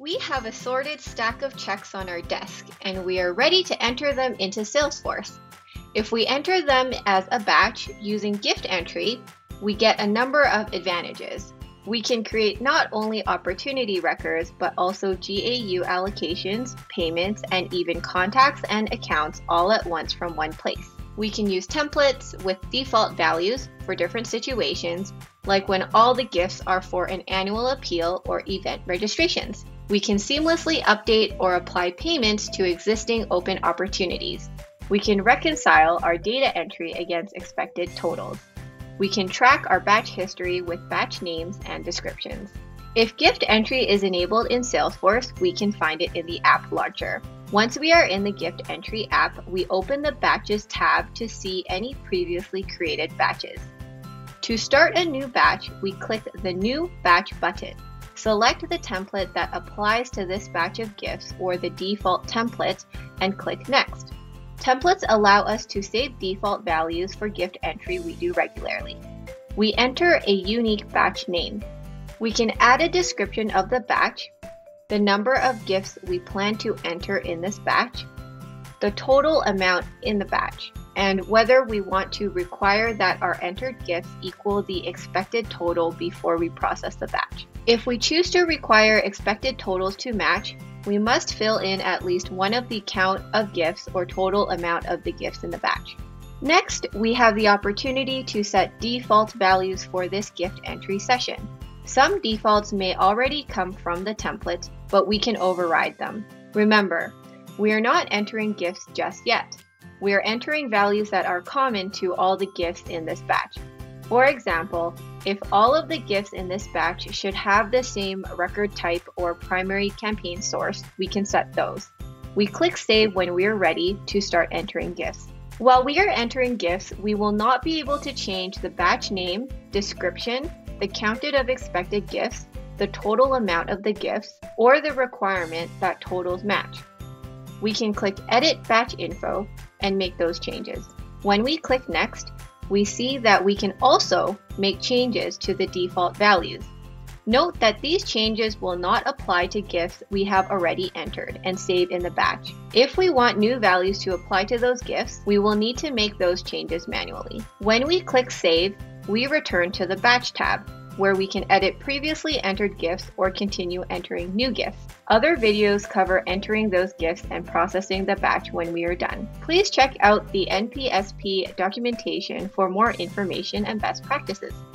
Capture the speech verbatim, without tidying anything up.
We have a sorted stack of checks on our desk, and we are ready to enter them into Salesforce. If we enter them as a batch using gift entry, we get a number of advantages. We can create not only opportunity records, but also G A U allocations, payments, and even contacts and accounts all at once from one place. We can use templates with default values for different situations, like when all the gifts are for an annual appeal or event registrations. We can seamlessly update or apply payments to existing open opportunities. We can reconcile our data entry against expected totals. We can track our batch history with batch names and descriptions. If gift entry is enabled in Salesforce, we can find it in the app launcher. Once we are in the gift entry app, we open the Batches tab to see any previously created batches. To start a new batch, we click the New Batch button. Select the template that applies to this batch of gifts or the default template and click Next. Templates allow us to save default values for gift entry we do regularly. We enter a unique batch name. We can add a description of the batch, the number of gifts we plan to enter in this batch, the total amount in the batch, and whether we want to require that our entered gifts equal the expected total before we process the batch. If we choose to require expected totals to match, we must fill in at least one of the count of gifts or total amount of the gifts in the batch. Next, we have the opportunity to set default values for this gift entry session. Some defaults may already come from the template, but we can override them. Remember, we are not entering gifts just yet. We are entering values that are common to all the gifts in this batch. For example, if all of the gifts in this batch should have the same record type or primary campaign source, we can set those. We click Save when we are ready to start entering gifts. While we are entering gifts, we will not be able to change the batch name, description, the counted of expected gifts, the total amount of the gifts, or the requirement that totals match. We can click Edit Batch Info and make those changes. When we click Next, we see that we can also make changes to the default values. Note that these changes will not apply to gifts we have already entered and saved in the batch. If we want new values to apply to those gifts, we will need to make those changes manually. When we click Save, we return to the Batch tab, where we can edit previously entered gifts or continue entering new gifts. Other videos cover entering those gifts and processing the batch when we are done. Please check out the N P S P documentation for more information and best practices.